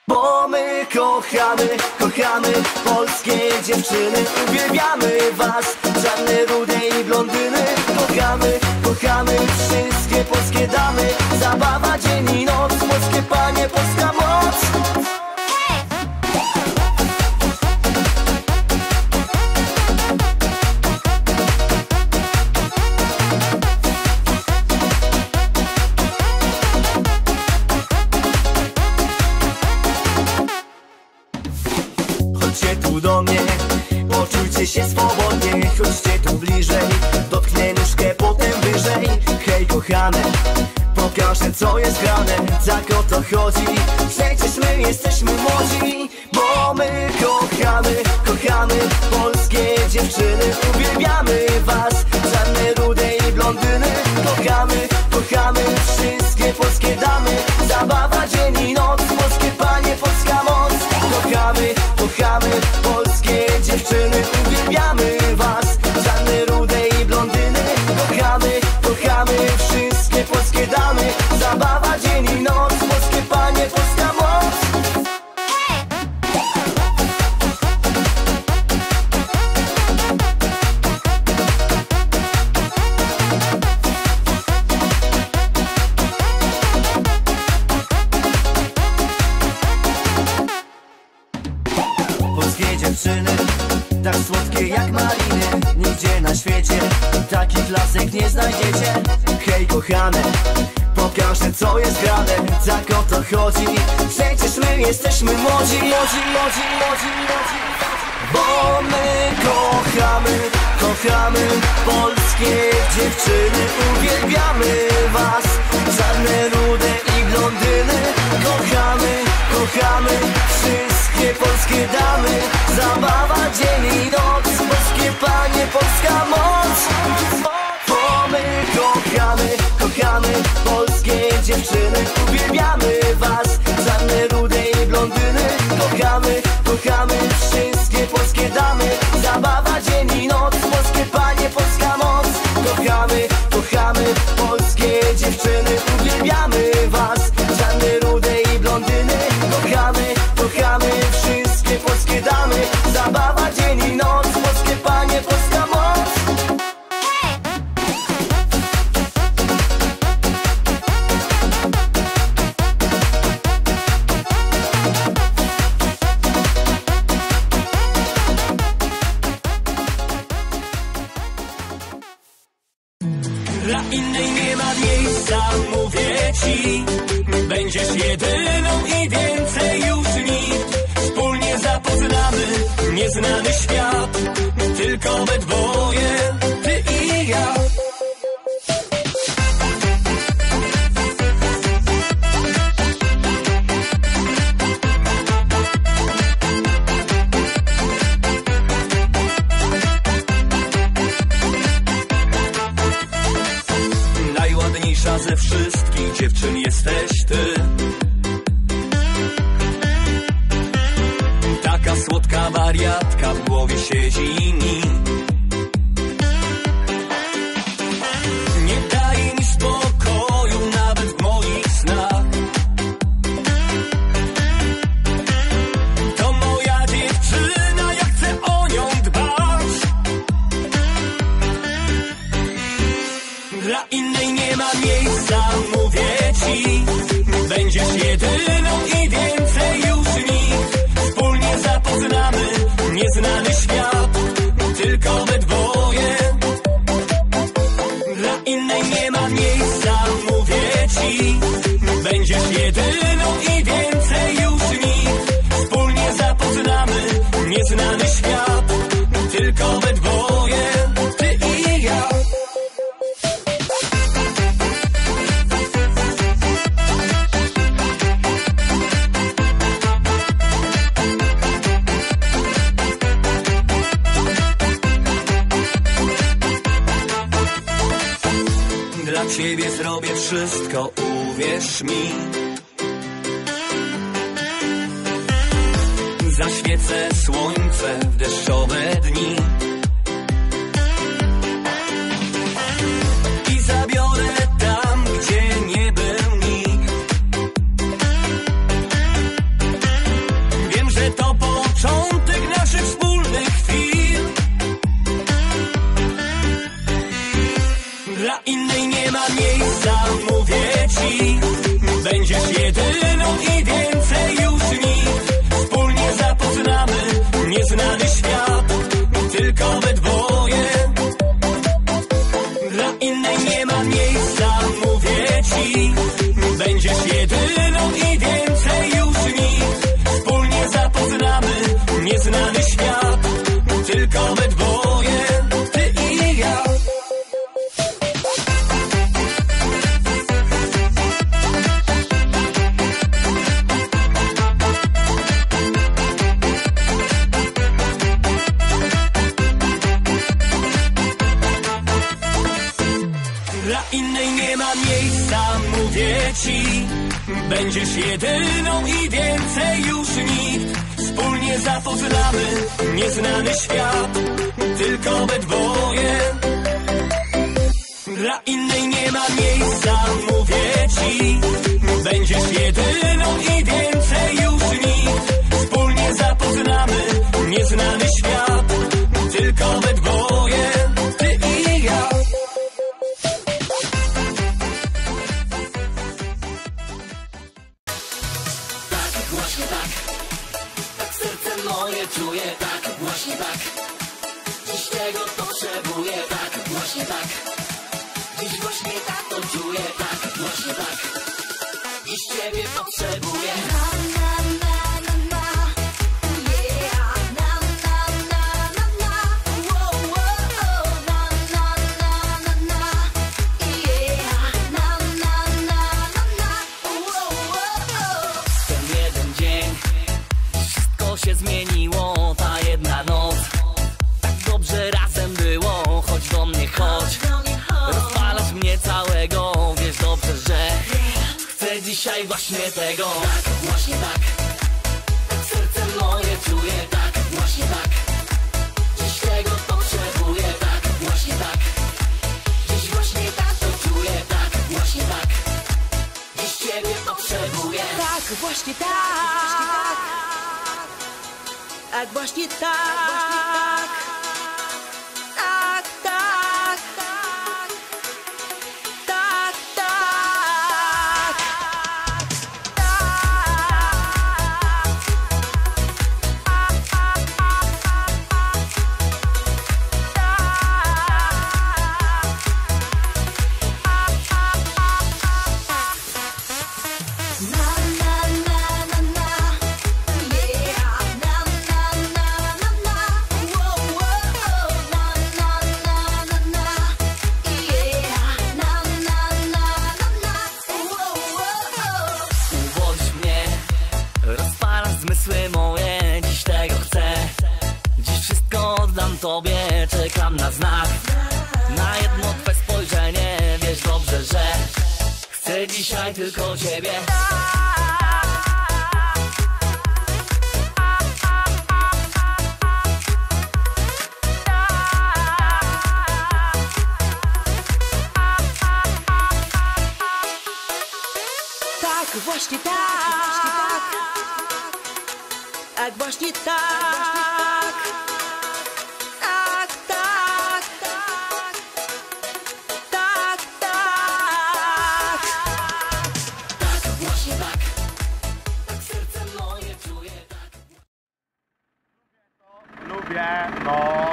Bo my kochamy, kochamy polskie dziewczyny. Uwielbiamy was, czarne, rude i blondyny. Kochamy, kochamy wszystkie polskie damy. Zabawa dzień i noc, polskie panie, polska moc. Chodźcie tu do mnie, poczujcie się swobodnie. Chodźcie tu bliżej, dotknę nóżkę, potem wyżej. Hej kochane, pokażę co jest grane. Tak o to chodzi, przecież my jesteśmy młodzi. Bo my kochamy, kochamy polskie dziewczyny. Uwielbiamy was, czarne, rude i blondyny. Kochamy, kochamy wszystkie polskie damy. Zabawa dzień i noc, polskie panie, polska moc. Kochamy, kochamy polskie dziewczyny. Uwielbiamy was, czarne, rude i blondyny. Kochamy, kochamy wszystkie polskie damy. Zabawa dzień i noc, polskie panie, polska moc. Polskie dziewczyny, tak słodkie jak maliny. Nigdzie na świecie takich lasek nie znajdziecie. Hej kochane, pokażę co jest grane. Tak o to chodzi, przecież my jesteśmy młodzi. Bo my kochamy, kochamy polskie dziewczyny. Uwielbiamy was, czarne, rude i blondyny. Kochamy, kochamy wszystkie polskie damy. Zabawa dzień i noc, polskie panie, polska moc. Bo my kochamy, kochamy polskie dziewczyny. Uwielbiamy was, czarne, rude i blondyny. Kochamy, kochamy wszystkie polskie damy. Zabawa dzień i noc, polskie panie, polska moc. Kochamy, kochamy polskie dziewczyny. Uwielbiamy was, czarne, rude i blondyny. Kochamy, kochamy wszystkie polskie damy. Zabawa dzień i noc, polskie panie, polska moc. Dla innej nie ma miejsca, mówię ci. Będziesz jedyną i więcej już nikt. Wspólnie zapoznamy nieznany świat. Tylko we dwoje, ty i ja. Najładniejsza ze wszystkich dziewczyn jesteś ty. Taka słodka wariatka w głowie siedzi mi. Nie daje mi spokoju nawet w moich snach. To moja dziewczyna, ja chcę o nią dbać. Dla innej nie ma miejsca, mówię ci. Będziesz jedyną i więcej już nikt. Wspólnie zapoznamy nieznany świat. Tylko we dwoje. Dla innej nie ma miejsca, mówię ci. Będziesz jedyną i więcej już nikt. Wspólnie zapoznamy nieznany świat. Tylko we dwoje, ty i ja. Dla ciebie zrobię wszystko, uwierz mi. Zaświecę słońce w deszczowe dni. I zabiorę tam, gdzie nie był nikt. ci. Będziesz jedyną i więcej już nikt. Wspólnie zapoznamy nieznany świat, tylko we dwoje. Dla innej nie ma miejsca, mówię ci. Będziesz jedyną i więcej już nikt. Wspólnie zapoznamy nieznany świat, tylko we dwoje, ty i ja. Tak, właśnie tak. Tak serce moje czuje, tak, właśnie tak. Dziś tego potrzebuję, tak, właśnie tak. Dziś właśnie tak to czuję, tak, właśnie tak. Dziś ciebie potrzebuję. Ten jeden dzień, wszystko się zmieniło, ta jedna noc. Tak dobrze razem było, chodź do mnie, chodź. Rozpalasz mnie całego, wiesz dobrze, że chcę dzisiaj właśnie tego. Tak, właśnie tak. Tak serce moje czuje, tak, właśnie tak. Dziś tego potrzebuję, tak, właśnie tak. Dziś właśnie tak to czuję, tak, właśnie tak. Dziś ciebie potrzebuję. Tak, właśnie tak. Tak, właśnie tak. Tak, tak. Tak, tak. Uwodź mnie, rozpalasz zmysły moje, dziś tego chcę. Dziś wszystko oddam tobie, czekam na znak. Na jedno twe spojrzenie, wiesz dobrze, że chcę dzisiaj tylko ciebie. Tak, właśnie tak. Tak, właśnie tak. Tak, tak. Tak, tak. Tak, właśnie tak. Tak serce moje czuje, tak. Lubię, no.